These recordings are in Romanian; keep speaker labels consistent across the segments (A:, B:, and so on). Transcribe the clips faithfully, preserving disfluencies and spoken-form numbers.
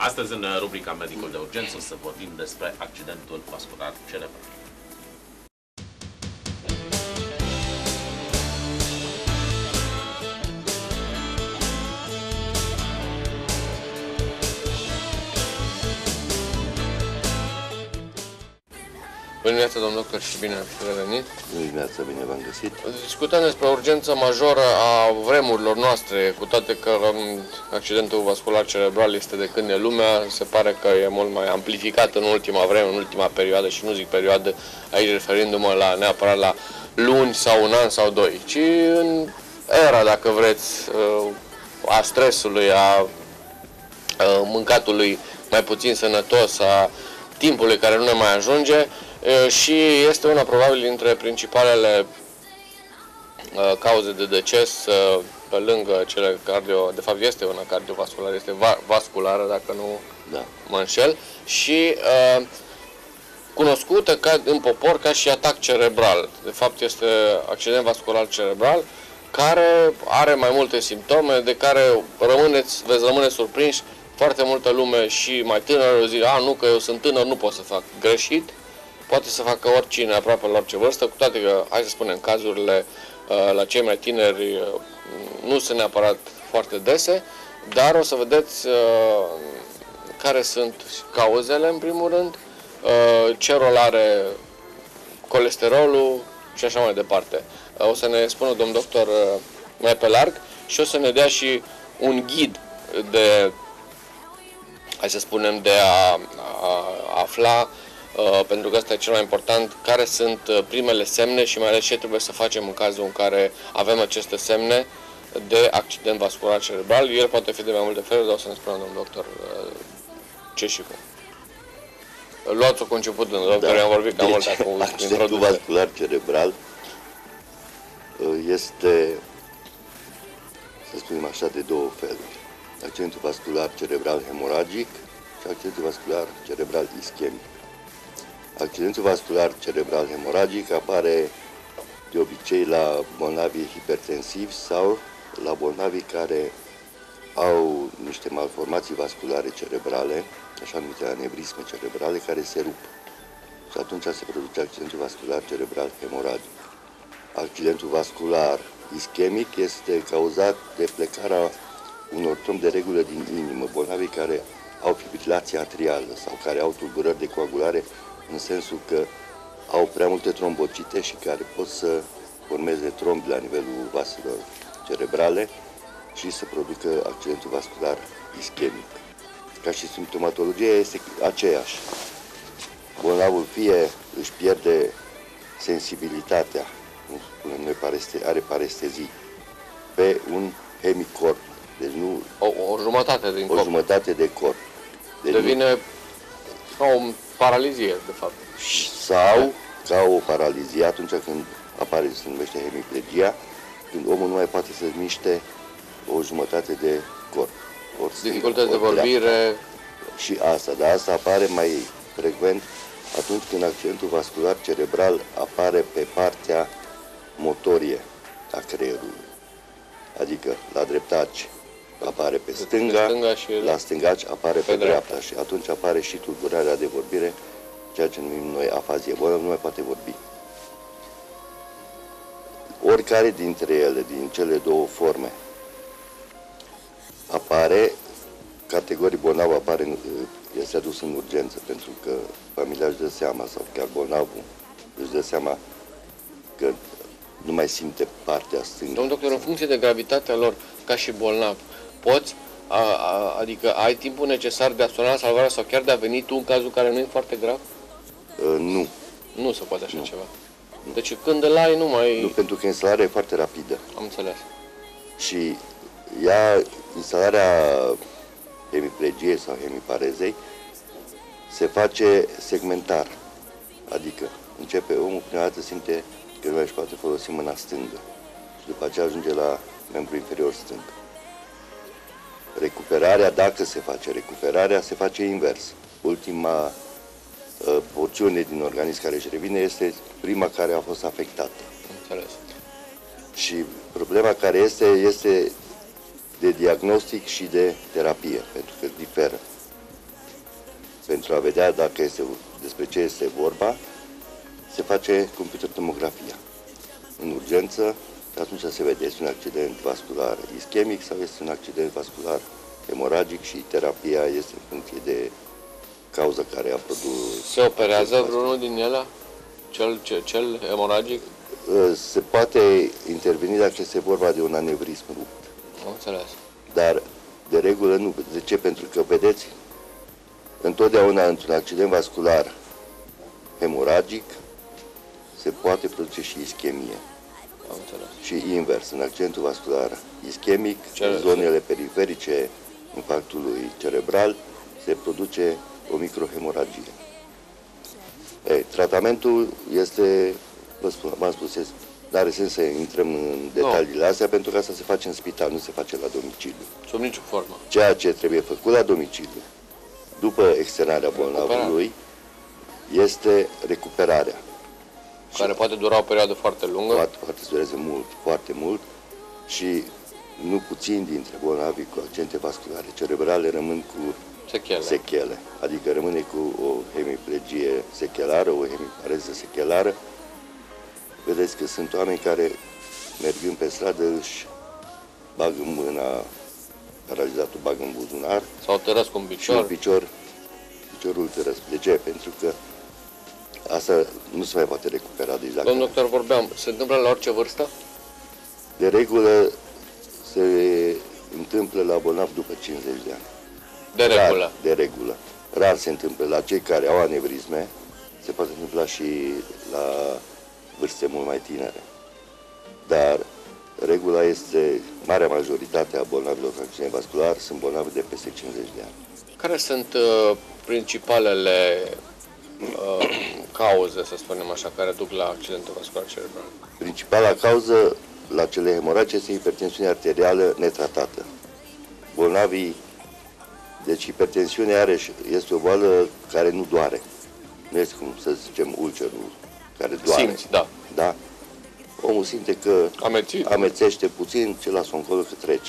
A: Astăzi, în rubrica Medicul de Urgență, să vorbim despre accidentul vascular cerebral.
B: Bună dimineața, domnul doctor, și bine ați revenit.
C: Bună dimineața, bine v-am găsit.
B: Discutăm despre urgență majoră a vremurilor noastre, cu toate că accidentul vascular cerebral este de când e lumea, se pare că e mult mai amplificat în ultima vreme, în ultima perioadă, și nu zic perioadă aici referindu-mă la, neapărat la luni sau un an sau doi, ci în era, dacă vreți, a stresului, a mâncatului mai puțin sănătos, a timpului care nu ne mai ajunge. Și este una probabil dintre principalele uh, cauze de deces, uh, pe lângă cele cardio, de fapt este una cardiovasculară, este va vasculară, dacă nu da. mă înșel, și uh, cunoscută ca, în popor ca și atac cerebral. De fapt este accident vascular cerebral, care are mai multe simptome, de care rămâneți, veți rămâne surprinși. Foarte multă lume și mai tânără zice, a, nu, că eu sunt tânăr, nu pot să fac. Greșit. Poate să facă oricine, aproape la orice vârstă, cu toate că, hai să spunem, cazurile la cei mai tineri nu sunt neapărat foarte dese, dar o să vedeți care sunt cauzele, în primul rând, ce rol are colesterolul și așa mai departe. O să ne spună domnul doctor mai pe larg și o să ne dea și un ghid de, hai să spunem, de a, a afla, Uh, pentru că asta e cel mai important, care sunt uh, primele semne și mai ales ce trebuie să facem în cazul în care avem aceste semne de accident vascular cerebral. El poate fi de mai multe feluri, dar o să ne spună domnul doctor uh, ce și cum. Luați-o cu început, domnul doctor, da. I-am vorbit cam
C: deci,
B: mult acum.
C: Accidentul vascular cerebral este, să spunem așa, de două feluri. Accidentul vascular cerebral hemoragic și accidentul vascular cerebral ischemic. Accidentul vascular cerebral hemoragic apare de obicei la bolnavii hipertensivi sau la bolnavii care au niște malformații vasculare cerebrale, așa numite anevrisme cerebrale, care se rup. Și atunci se produce accidentul vascular cerebral hemoragic. Accidentul vascular ischemic este cauzat de plecarea unor trombi de regulă din inimă, bolnavii care au fibrilație atrială sau care au tulburări de coagulare, în sensul că au prea multe trombocite și care pot să formeze trombi la nivelul vaselor cerebrale și să producă accidentul vascular ischemic. Ca și simptomatologia este aceeași. Bolnavul fie își pierde sensibilitatea, nu spunem noi, pareste, are parestezii, pe un hemicorp, deci nu...
B: O, o jumătate din
C: o
B: corp.
C: jumătate de corp. Deci
B: devine nu, ca o paralizie, de fapt.
C: Sau ca o paralizie atunci când apare, se numește hemiplegia, când omul nu mai poate să-și miște o jumătate de corp.
B: Dificultăți de vorbire.
C: Și asta, dar asta apare mai frecvent atunci când accidentul vascular cerebral apare pe partea motorie a creierului. Adică la dreptaci apare pe stânga, stânga și la stângaci apare pe, pe dreapta. dreapta și atunci apare și tulburarea de vorbire, ceea ce numim noi afazie. Bolnavul nu mai poate vorbi. Oricare dintre ele, din cele două forme, apare, categorii bolnavă apare, este adus în urgență, pentru că familia își dă seama, sau chiar bolnavul își dă seama că nu mai simte partea stângă.
B: Domnul doctor, în funcție de gravitatea lor, ca și bolnav, poți, a, a, adică ai timpul necesar de a suna la salvare sau chiar de a veni tu în cazul care nu e foarte grav?
C: Uh, nu.
B: Nu se poate așa
C: nu.
B: ceva. Deci când îl ai, nu mai...
C: Nu, pentru că instalarea e foarte rapidă.
B: Am înțeles.
C: Și ea, instalarea hemiplegiei sau hemiparezei, se face segmentar. Adică începe omul, prima dată simte că nu își poate folosi mâna stângă. Și după aceea ajunge la membrul inferior stâng. Recuperarea, dacă se face recuperarea, se face invers. Ultima uh, porțiune din organism care își revine este prima care a fost afectată.
B: Înțeles.
C: Și problema care este, este de diagnostic și de terapie, pentru că diferă. pentru a vedea dacă este, despre ce este vorba, se face computer tomografia în urgență și atunci se vede, este un accident vascular ischemic sau este un accident vascular hemoragic și terapia este în funcție de cauza care a produs.
B: Se operează vreunul din ele? Cel, cel, cel hemoragic?
C: Se poate interveni dacă este vorba de un anevrism rupt.
B: Am înțeles.
C: Dar de regulă nu. De ce? Pentru că, vedeți, întotdeauna într-un accident vascular hemoragic se poate produce și ischemie.
B: Am înțeles.
C: Și invers, în accidentul vascular ischemic,
B: Cele...
C: în zonele periferice impactului cerebral, se produce o microhemoragie. Ei, tratamentul este, vă spun, v-am spus, nu are sens să intrăm în detaliile no. astea, pentru că asta se face în spital, nu se face la domiciliu.
B: Sub nicio formă.
C: Ceea ce trebuie făcut la domiciliu, după externarea bolnavului, este recuperarea.
B: Care poate dura o perioadă foarte lungă.
C: Poate, poate să dureze mult, foarte mult și nu puțin dintre bolnavii cu accidente vasculare cerebrale rămân cu
B: sechele.
C: sechele. Adică rămâne cu o hemiplegie sechelară, o hemipareză sechelară. Vedeți că sunt oameni care, mergând pe stradă, își bagă mâna, paralizatul bagă în buzunar.
B: Sau tărăsc un picior.
C: Și un picior, piciorul tărăsc. De ce? Pentru că asta nu se mai poate recupera. Deci dacă...
B: Domnul doctor, vorbeam, se întâmplă la orice vârstă?
C: De regulă se întâmplă la bolnavi după cincizeci de ani.
B: De regulă?
C: Rar, de regulă. Rar se întâmplă la cei care au anevrisme, se poate întâmpla și la vârste mult mai tinere. Dar regula este, marea majoritate a bolnavilor cu accident vascular sunt bolnavi de peste cincizeci de ani.
B: Care sunt uh, principalele uh, cauze, să spunem așa, care duc la accidentul vascular cerebral?
C: Principala cauză la cele hemoragice este hipertensiunea arterială netratată. Bolnavii, deci hipertensiunea are, este o boală care nu doare. Nu este cum să zicem ulcerul care doare.
B: Simți, da.
C: Da? Omul simte că
B: Amețit.
C: amețește puțin, ce lasă încolo că trece.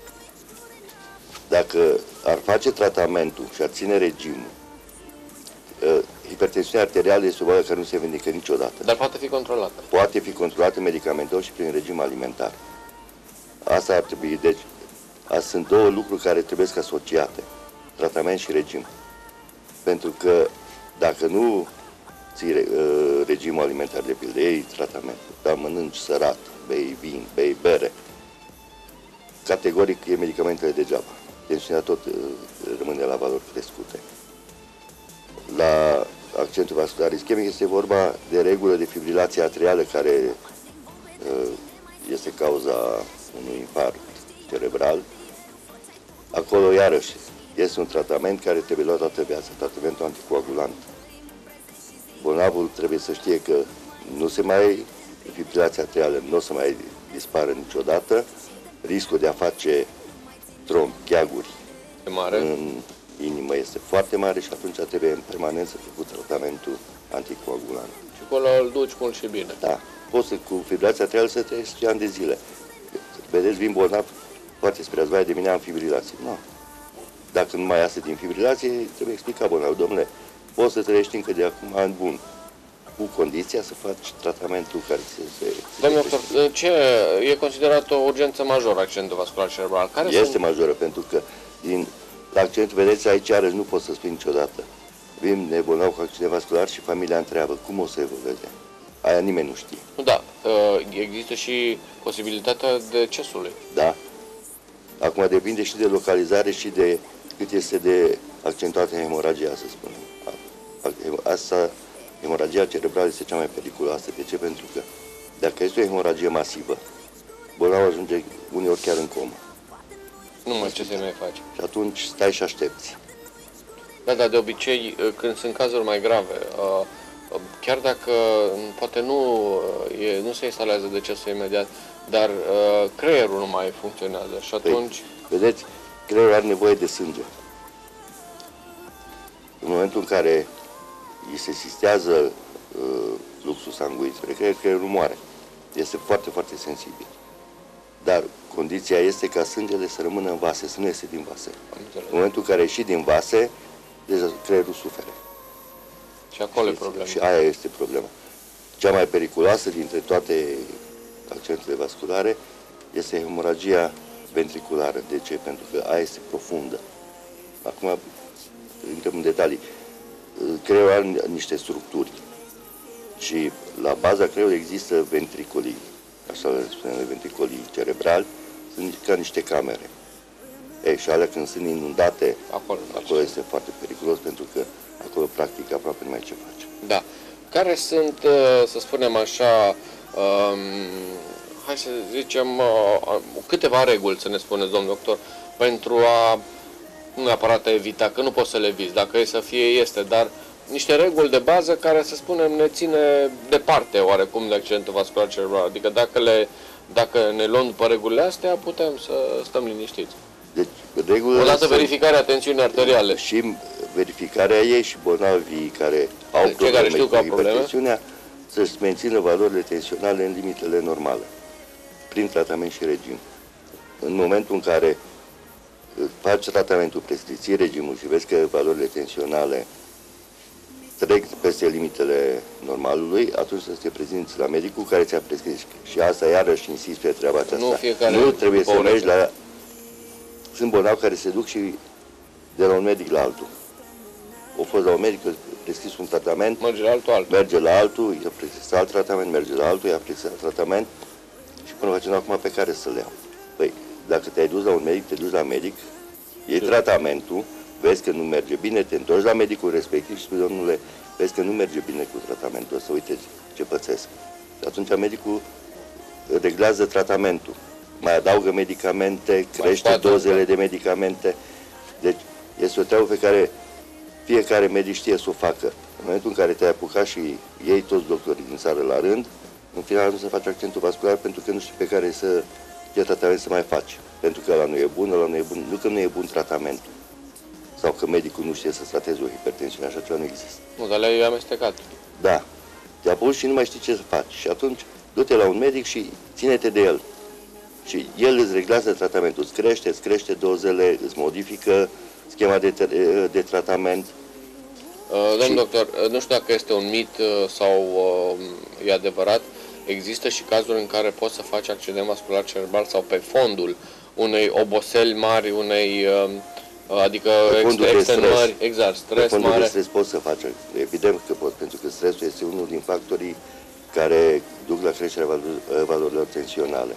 C: Dacă ar face tratamentul și ar ține regimul, hipertensiunea arterială este o boală care nu se vindecă niciodată.
B: Dar poate fi controlată.
C: Poate fi controlată medicamentos și prin regim alimentar. Asta ar trebui, deci, astea sunt două lucruri care trebuie să asociate, tratament și regim. Pentru că dacă nu ții uh, regimul alimentar, de pildă, iei tratamentul, dar mănânci sărat, bei vin, bei bere, categoric e medicamentele degeaba. Tensiunea tot uh, rămâne la valori crescute. La accidentul vascular ischemic este vorba de regulă de fibrilație atrială care uh, este cauza unui infarct cerebral. Acolo, iarăși, este un tratament care trebuie luat toată viața, tratamentul anticoagulant. Bolnavul trebuie să știe că nu se mai, fibrilația atrială nu o să mai dispară niciodată, riscul de a face trombi, gheaguri
B: mare.
C: În inimă este foarte mare și atunci trebuie în permanență făcut tratamentul anticoagulant.
B: Și acolo îl duci mult și bine.
C: Da. Poți să, cu fibrilația atrială să trăiești ani de zile. Vedeți, vin bolnav, poate spre vai de mine am fibrilație. Nu. Dacă nu mai iasă din fibrilație, trebuie explica bolnav, domnule, poți să trăiești încă de acum an bun, cu condiția să faci tratamentul care se... se
B: Domnul doctor, ce e considerat o urgență majoră accidentul vascular cerebral? Care
C: este
B: sunt...
C: majoră, pentru că din, la accident, vedeți, aici iarăși nu pot să spun niciodată. Vin nebolnav cu accident vascular și familia întreabă cum o să evolueze. Aia nimeni nu știe.
B: Da, există și posibilitatea decesului.
C: Da. Acum depinde și de localizare și de cât este de accentuată hemoragia, să spunem. Asta, hemoragia cerebrală este cea mai periculoasă. De ce? Pentru că dacă este o hemoragie masivă, bolnavul ajunge uneori chiar în comă.
B: Nu mai ce să mai faci.
C: Și atunci stai și aștepți.
B: Da, dar de obicei, când sunt cazuri mai grave, chiar dacă poate nu, e, nu se instalează decesul imediat, dar creierul nu mai funcționează și atunci...
C: Păi, vedeți, creierul are nevoie de sânge. În momentul în care îi se sistează uh, fluxul sanguin spre creier, creierul moare. Este foarte, foarte sensibil. Dar condiția este ca sângele să rămână în vase, să nu iese din vase. În momentul în care ieși din vase, deja creierul suferă.
B: Și acolo e
C: Și-
B: problema.
C: Și aia este problema. Cea mai periculoasă dintre toate accidentele vasculare este hemoragia ventriculară. De ce? Pentru că aia este profundă. Acum intrăm în detalii. Creierul are niște structuri și la baza creierului există ventricolii, așa le spunem, ventricolii cerebrali, sunt ca niște camere. Ei, și alea când sunt inundate,
B: Acolo,
C: acolo este foarte periculos pentru că acolo practic aproape nu mai ce face.
B: Da. Care sunt, uh, să spunem așa, um, hai să zicem, uh, câteva reguli, să ne spuneți, domn doctor, pentru a, nu neapărat a evita, că nu poți să le eviți, dacă e să fie, este, dar niște reguli de bază care, să spunem, ne ține departe oarecum de accidentul vascular cerebral. Adică dacă, le, dacă ne luăm după regulile astea, putem să stăm liniștiți.
C: Deci, regulile
B: Odată
C: sunt-
B: verificarea tensiunii arteriale.
C: și verificarea ei și bolnavii care au
B: Cei
C: probleme
B: care știu că
C: cu
B: au probleme.
C: hipertensiunea să-și mențină valorile tensionale în limitele normale, prin tratament și regim. În momentul în care faci tratamentul, prescripții regimul și vezi că valorile tensionale trec peste limitele normalului, atunci să te prezinți la medicul care ți-a prescris. Și asta iarăși insist pe treaba aceasta.
B: Nu fiecare
C: nu trebuie
B: după
C: să
B: o
C: mergi
B: rețetă.
C: la... Sunt bolnavi care se duc și de la un medic la altul. Au fost la un medic, a prescris un tratament,
B: Merge la altul altul.
C: merge la altul, i-a prescris alt tratament, merge la altul, i-a prescris alt tratament și până facem acum pe care să-l iau. Păi, dacă te-ai dus la un medic, te duci la medic, iei tratamentul, vezi că nu merge bine, te întorci la medicul respectiv și spui, domnule, vezi că nu merge bine cu tratamentul ăsta, uite ce pățesc. Și atunci medicul reglează tratamentul, mai adaugă medicamente, crește
B: scoate,
C: dozele de medicamente. Deci este o treabă pe care fiecare medic știe să o facă. În momentul în care te-ai apucat și iei toți doctorii din țară la rând, în final nu se face accentul vascular pentru că nu știi pe care să ce tratament să mai faci. Pentru că ăla nu e bun, ăla nu e bun. Nu că nu e bun tratamentul. Sau că medicul nu știe să trateze o hipertensiune, așa ceva nu există.
B: Nu, dar le-ai amestecat.
C: Da. Te apuci și nu mai știi ce să faci. Și atunci du-te la un medic și ține-te de el. Și el îți reglează tratamentul, îți crește, îți crește dozele, îți modifică schema de, de tratament.
B: Uh, Domnul
C: Și-
B: doctor, uh, nu știu dacă este un mit uh, sau uh, e adevărat, există și cazuri în care poți să faci accident vascular cerebral sau pe fondul unei oboseli mari, unei, uh, adică
C: Pe fondul de
B: extenuări,
C: stres.
B: exact,
C: Pe
B: stres
C: fondul
B: mare.
C: de stres poți să faci, evident că poți, pentru că stresul este unul din factorii care duc la creșterea valor- valorilor tensionale.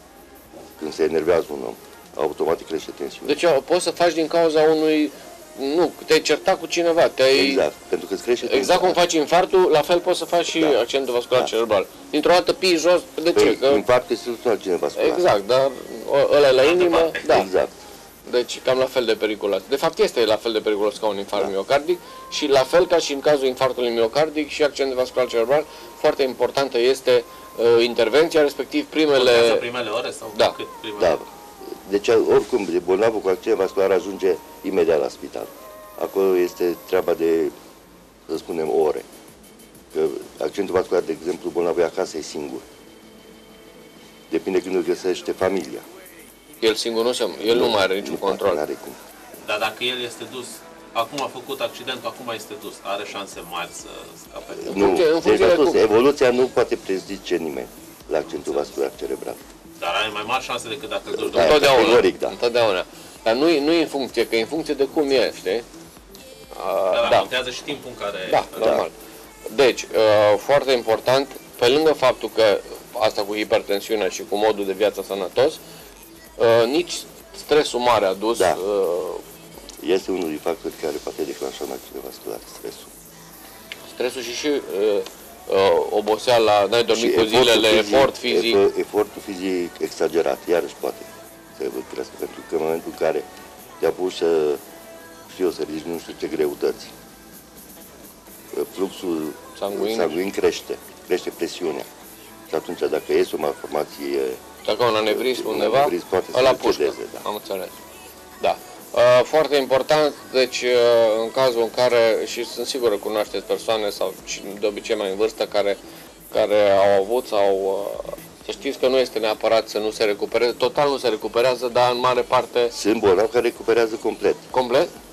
C: Când se enervează un om, automatic crește tensiunea.
B: Deci uh, poți să faci din cauza unui, nu, te-ai certat cu cineva, te-ai...
C: Exact, pentru că îți crește
B: Exact cum
C: tensiunea.
B: faci infartul, la fel poți să faci și
C: Da.
B: accidentul vascular
C: Da.
B: cerebral. Dintr-o dată pii jos, de ce?
C: Păi,
B: Că...
C: infarct este tot altcineva vascular.
B: Exact, dar o- ăla e la inimă,
A: parte.
B: da.
C: Exact.
B: Deci cam la fel de periculos. De fapt este la fel de periculos ca un infarct
C: Da.
B: miocardic și la fel ca și în cazul infarctului miocardic și accident vascular cerebral, foarte importantă este uh, intervenția, respectiv
A: Urmează
B: primele...
A: primele ore sau
B: Da.
A: cât primele
C: Da.
A: ore?
C: Deci, oricum, de bolnavul cu accident vascular ajunge imediat la spital. Acolo este treaba de, să spunem, ore. Că accidentul vascular, de exemplu, bolnavul e acasă, e singur. Depinde când îl găsește familia.
B: El singur nu, se, el nu mai are niciun
C: Nu
B: control.
C: are cum.
A: Dar dacă el este dus, acum a făcut accidentul, acum este dus, are șanse mari să scape.
C: Nu,
B: funcție- în
C: deci,
B: funcție de
C: am spus,
B: cum.
C: evoluția nu poate prezice nimeni la accidentul vascular cerebral.
A: Dar are mai mari șanse decât dacă îl duci
C: Da.
A: de
B: Întotdeauna.
C: categoric, da.
B: Întotdeauna. Dar nu, e- nu e în funcție, că e în funcție de cum e, știi?
A: da,
B: Uh,
A: da. Contează și timpul în care...
B: Da, normal. Deci, uh, foarte important, pe lângă faptul că asta cu hipertensiunea și cu modul de viață sănătos, uh, nici stresul mare adus,
C: Da.
B: uh,
C: Este unul din factorii care poate declanșa un accident vascular, stresul.
B: stresul și și uh, uh, oboseala, n-ai dormit cu
C: efortul
B: zilele, efort fizic.
C: efo- Efortul fizic exagerat, iarăși poate să crească, pentru că în momentul în care te apuci să, știu, să ridici nu știu ce greutăți, fluxul
B: Sanguin.
C: sanguin crește, crește presiunea. Și atunci, dacă este o malformație,
B: Dacă un anevrism
C: un
B: undeva,
C: anevrism poate să
B: ăla
C: se
B: pușcă.
C: cedeze, da.
B: Am înțeles. Da. Uh, foarte important, deci uh, în cazul în care, și sunt sigur că cunoașteți persoane sau și de obicei mai în vârstă care, care au avut sau uh, să știți că nu este neapărat să nu se recupereze, total nu se recuperează, dar în mare parte
C: sunt bolnavi care recuperează complet.
B: complet.
C: Da,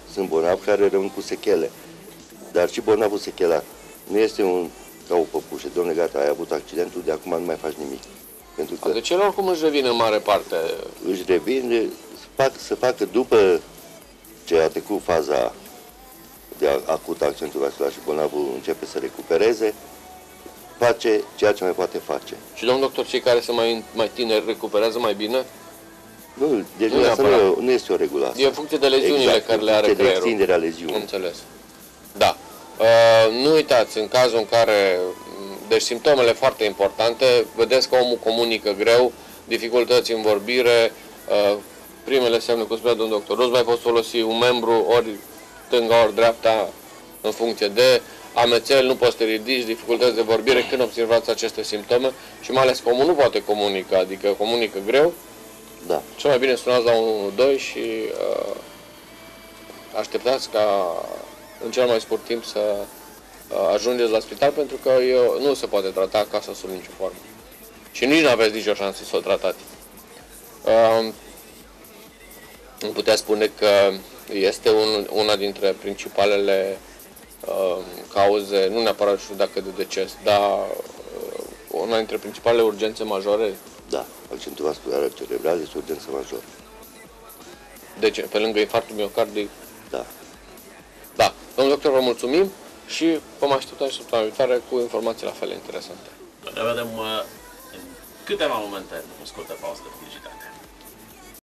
C: sunt bolnavi care rămân cu sechele. Dar și bolnavul sechelat nu este un, ca o păpușă. Dom'le, gata, ai avut accidentul, de acum nu mai faci nimic. Pentru că
B: Deci el oricum își revine în mare parte.
C: își revine să facă, să facă după ce a trecut faza de acută accidentul vascular și bolnavul începe să recupereze, face ceea ce mai poate face.
B: Și domnul doctor, cei care sunt mai, mai tineri recuperează mai bine?
C: Nu, deci
B: Nu
C: asta nu,
B: neapărat.
C: e, nu este o regulă asta.
B: E în funcție de leziunile
C: exact,
B: care le are
C: de
B: creierul.
C: extinderea leziunii.
B: Înțeles. Da. Uh, nu uitați, în cazul în care, deci simptomele foarte importante, vedeți că omul comunică greu, dificultăți în vorbire, uh, primele semne, cum spunea domnul doctor, nu-ți mai poți folosi un membru ori stânga, ori dreapta, în funcție de amețeli, nu poți să te ridici, dificultăți de vorbire, când observați aceste simptome și mai ales că omul nu poate comunica, adică comunică greu,
C: Da.
B: cel mai bine sunați la unu unu doi și uh, așteptați ca în cel mai scurt timp să uh, ajungeți la spital, pentru că eu, nu se poate trata acasă sub nicio formă. Și nici nu aveți nicio șansă să o tratați. Uh, îmi putea spune că este un, una dintre principalele uh, cauze, nu neapărat știu dacă de deces, dar uh, una dintre principalele urgențe majore.
C: Da, accidentul vascular cerebral este o urgență majoră.
B: Deci, pe lângă infarctul miocardic.
C: Da.
B: Da. Domnul doctor, vă mulțumim și vom aștepta și săptămâna viitoare cu informații la fel interesante.
A: Ne vedem uh, în câteva momente, o scurtă pauză de publicitate.